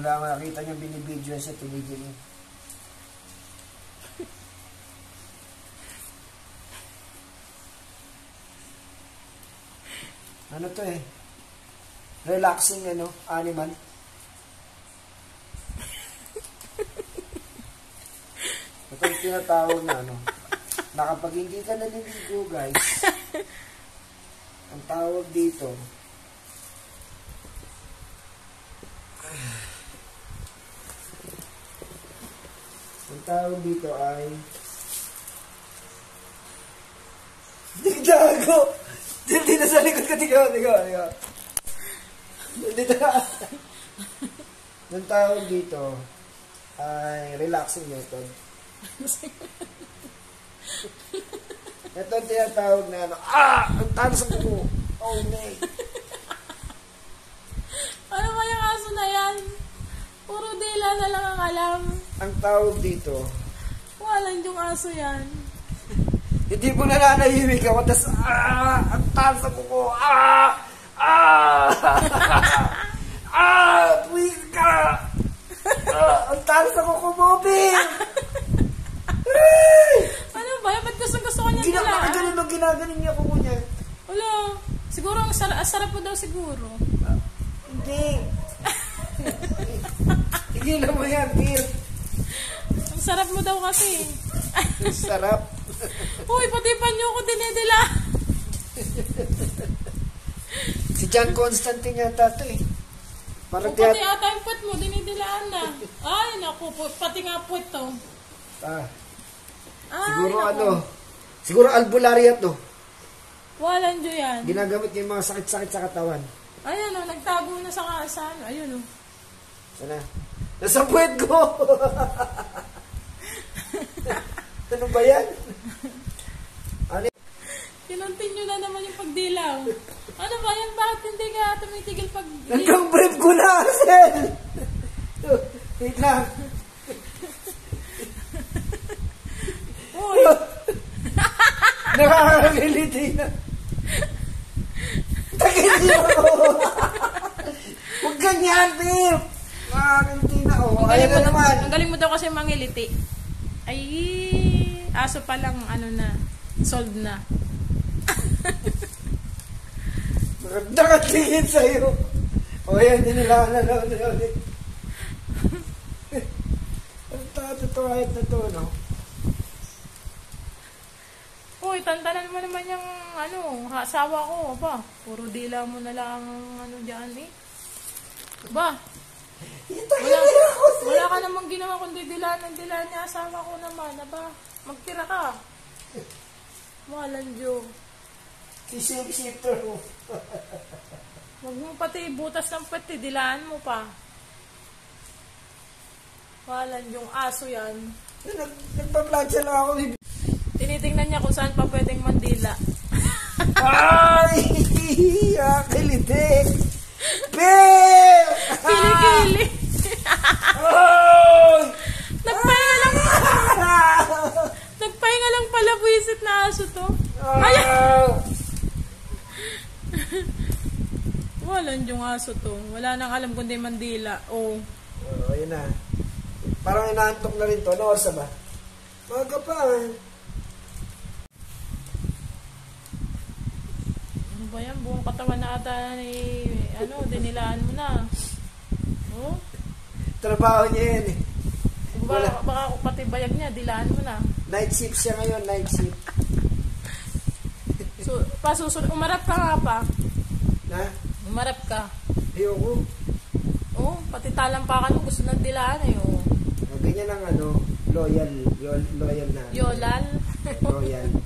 lang nakita niya binibidyo siya, tinigil niya. Ano to eh? Relaxing animal. Ito yung tinatawag na na kapag hindi ka naliligo guys, ang tawag dito, ay Gago! Hindi na sa likod ko, tigaw. Dito na. Ang tawag dito ay relaxing method. Ito ang tinatawag na ang talas ang kuko. Oh, nay. Ano ba yung aso na yan? Puro dila na lang ang alam. Ang tawag dito, Walang yung aso yan. hindi mo nananahimik ako, tas ang talas ang kuko. Please ka. Ang talas ang kuko mo, Bing. Ano ba? Ba't gusto ko niya nila? Ginaganin niya kuko niya. Wala. Siguro ang sarap mo daw siguro. Hindi. Higilan mo yan, Bill. Ang sarap mo daw kasi. Ang sarap. Uy, pati pa niyo ko dinidila. Si John Constantine yata ito eh. Parang pati ata yung puwet mo, dinidilaan na. Ay, naku, pati nga puwet to. Siguro siguro albularya to. Walang dyo yan. Ginagamit niya yung mga sakit-sakit sa katawan. Ayun nagtago na sa ayun Sana? Nasa puwet ko! Ano ba yan? Kinontinue na naman yung pagdilaw. Ano ba yan? Bakit hindi ka tumitigil pag... Nandang brief ko na, Sel! Wait lang. Uy! Nakakagiliti na. Takiti ako! Huwag ganyan, Bill! Nakakagiliti na ako. Ayan na naman. Ang galing mo daw kasi mangiliti. Ay, aso palang solved na. Nakatingin sa'yo. O yan, dinilaan na ulit. Ang tatotoo na to, no? Uy, tantanan mo naman yung asawa ko. Ba, puro dila mo na lang dyan eh. Ba, wala ka namang ginawa kundi dilaan niya asawa ko naman. Ba, magtira ka. Walang Diyo. Sisip-sipter mo. Huwag mo pati butas ng pati, dilaan mo pa. Walang yung aso yan. Nagpa-plancha lang ako. Tinitingnan niya kung saan pa pwedeng mandila. Ay! Kiliti! Bill! Kili-kili! Ay! Nagpahinga lang pala buwisit na aso to. Ayaw! Walang yung aso to. Wala nang alam kundi mandila. Ayun na. Parang inaantok na rin to. Ano oras ba? Maga pa Ano ba yan? Buong katawan na ata ni dinilaan mo na. Oh? Trabaho niya yan eh. Baka pati bayag niya, dilaan mo na. Night shift siya ngayon, night shift. So, umarap ka nga pa. Na? Umarap ka. Ayoko. Pati talampakan mo, gusto ng dilaan eh. Ganyan ang loyal na. Yolal? Royal.